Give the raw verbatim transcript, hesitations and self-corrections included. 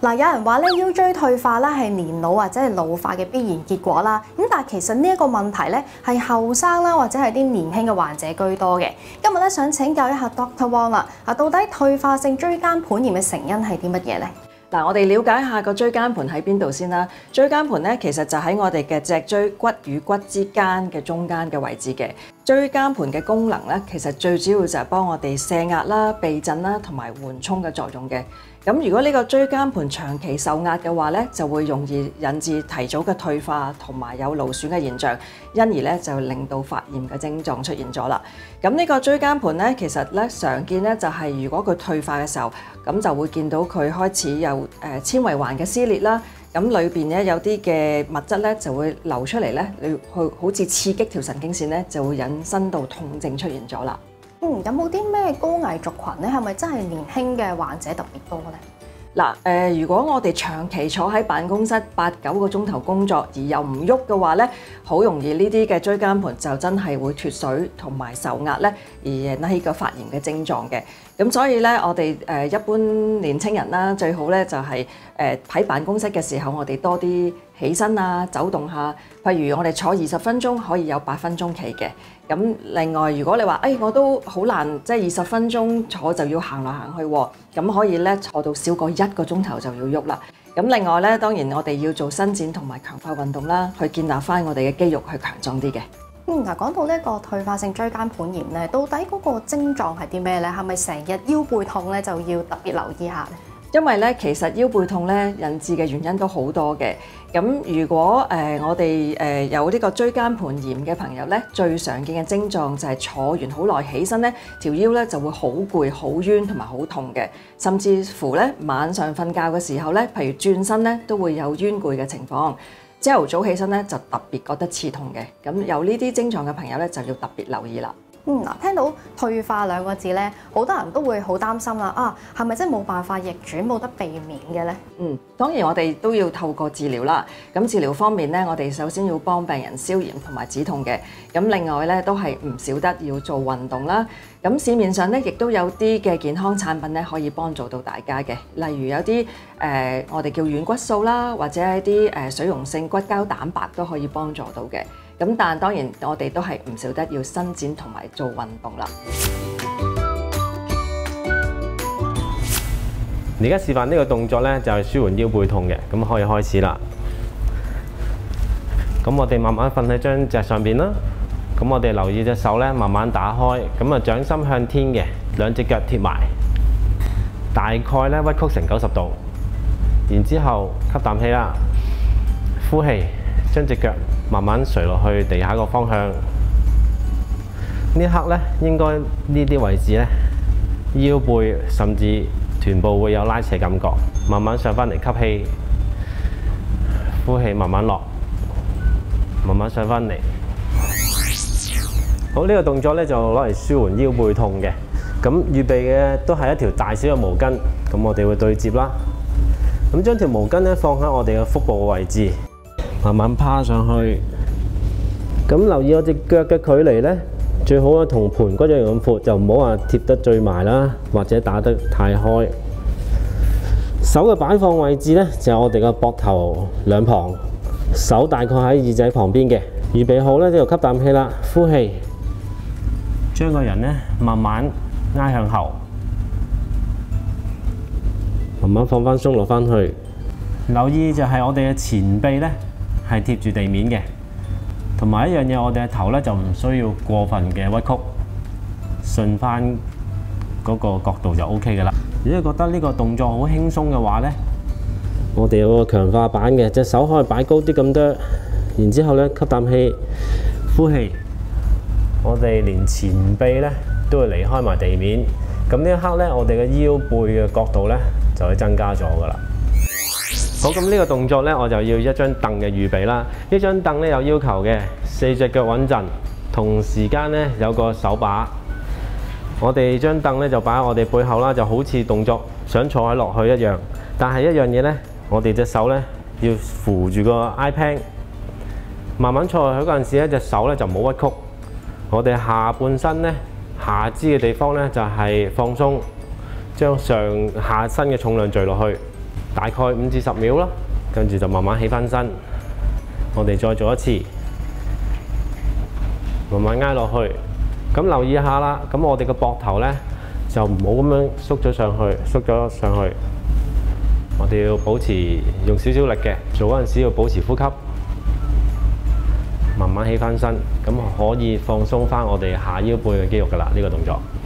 嗱，有人話咧腰椎退化咧係年老或者係老化嘅必然結果啦。咁但係其實呢一個問題咧係後生啦或者係啲年輕嘅患者居多嘅。今日咧想請教一下 Doctor Wong 啦，啊到底退化性椎間盤炎嘅成因係啲乜嘢咧？ 嗱，我哋了解下個椎間盤喺邊度先啦。椎間盤咧其實就喺我哋嘅脊椎骨與骨之間嘅中間嘅位置嘅。椎間盤嘅功能咧，其實最主要就係幫我哋卸壓啦、避震啦同埋緩衝嘅作用嘅。咁如果呢個椎間盤長期受壓嘅話咧，就會容易引致提早嘅退化同埋有勞損嘅現象，因而咧就令到發炎嘅症狀出現咗啦。咁呢個椎間盤咧，其實咧常見咧就係如果佢退化嘅時候，咁就會見到佢開始有誒纖維環嘅撕裂啦。咁裏邊咧有啲嘅物質咧就會流出嚟咧，你去好似刺激條神經線咧，就會引申到痛症出現咗啦。 嗯，有冇啲咩高危族群咧？係咪真係年輕嘅患者特別多咧？ 嗱，誒，如果我哋長期坐喺辦公室八九個鐘頭工作，而又唔喐嘅話咧，好容易呢啲嘅椎間盤就真係會脫水同埋受壓咧，而引起個發炎嘅症狀嘅。咁所以咧，我哋誒一般年青人啦，最好咧就係誒喺辦公室嘅時候，我哋多啲起身啊，走動下。譬如我哋坐二十分鐘，可以有八分鐘企嘅。咁另外，如果你話誒、哎、我都好難，即係二十分鐘坐就要行來行去喎，咁可以咧坐到少過一個鐘頭就要喐啦。咁另外咧，當然我哋要做伸展同埋強化運動啦，去建立翻我哋嘅肌肉去強壯啲嘅。 嗯，嗱，講到呢個退化性椎間盤炎咧，到底嗰個症狀係啲咩咧？係咪成日腰背痛咧就要特別留意下咧？ 因為咧，其實腰背痛咧引致嘅原因都好多嘅。咁如果誒、呃、我哋誒、呃、有呢個椎間盤炎嘅朋友咧，最常見嘅症狀就係坐完好耐起身咧，條腰咧就會好攰、好冤同埋好痛嘅，甚至乎咧晚上瞓覺嘅時候咧，譬如轉身咧都會有冤攰嘅情況。朝頭早起身咧就特別覺得刺痛嘅。咁有呢啲症狀嘅朋友咧就要特別留意啦。 嗯，嗱，聽到退化兩個字咧，好多人都會好擔心啦。啊，係咪真係冇辦法逆轉、冇得避免嘅咧？ 嗯，當然我哋都要透過治療啦。咁治療方面咧，我哋首先要幫病人消炎同埋止痛嘅。咁另外咧，都係唔少得要做運動啦。咁市面上咧，亦都有啲嘅健康產品咧，可以幫助到大家嘅。例如有啲誒、呃，我哋叫軟骨素啦，或者一啲誒水溶性骨膠蛋白都可以幫助到嘅。咁但當然我哋都係唔少得要伸展同埋做運動啦。 而家示範呢個動作咧，就係舒緩腰背痛嘅，咁可以開始啦。咁我哋慢慢瞓喺張席上邊啦。咁我哋留意隻手咧，慢慢打開，咁啊掌心向天嘅，兩隻腳貼埋，大概咧屈曲成九十度。然之後吸啖氣啦，呼氣，將隻腳慢慢垂落去地下個方向。呢一刻咧，應該呢啲位置咧，腰背甚至臀部會有拉扯感覺。慢慢上返嚟吸氣，呼氣，慢慢落，慢慢上返嚟。好，呢個動作咧就攞嚟舒緩腰背痛嘅。咁預備嘅都係一條大小嘅毛巾，咁我哋會對接啦。咁將條毛巾咧放喺我哋嘅腹部嘅位置。慢慢趴上去，咁留意我隻腳嘅距離呢，最好啊同盤骨一樣咁闊，就唔好話貼得最埋啦，或者打得太開。手嘅擺放位置呢，就係我哋嘅膊頭兩旁，手大概喺耳仔旁邊嘅。預備好呢，就吸啖氣啦，呼氣，將個人呢慢慢挨向後，慢慢放翻鬆落翻去。留意就係我哋嘅前臂呢，係貼住地面嘅，同埋一樣嘢，我哋嘅頭咧就唔需要過分嘅屈曲，順翻嗰個角度就 O K 嘅啦。如果你覺得呢個動作好輕鬆嘅話咧，我哋有個強化版嘅，隻手可以擺高啲咁多，然之後咧吸啖氣，呼氣，我哋連前臂咧都會離開埋地面。咁呢一刻咧，我哋嘅腰背嘅角度咧就會增加咗噶啦。好，咁呢個動作呢，我就要一張凳嘅預備啦。呢張凳呢有要求嘅，四隻腳穩陣，同時間呢有個手把。我哋張凳呢就擺喺我哋背後啦，就好似動作想坐喺落去一樣。但係一樣嘢呢，我哋隻手呢要扶住個 iPad， 慢慢坐落去嗰陣時呢，隻手呢就唔好屈曲。我哋下半身呢，下肢嘅地方呢就係放鬆，將上下身嘅重量墜落去。 大概五至十秒啦，跟住就慢慢起翻身。我哋再做一次，慢慢挨落去。咁留意下啦，咁我哋個膊頭呢，就唔好咁樣縮咗上去，縮咗上去。我哋要保持用少少力嘅，做嗰陣時要保持呼吸，慢慢起翻身，咁可以放鬆翻我哋下腰背嘅肌肉㗎啦。呢個動作。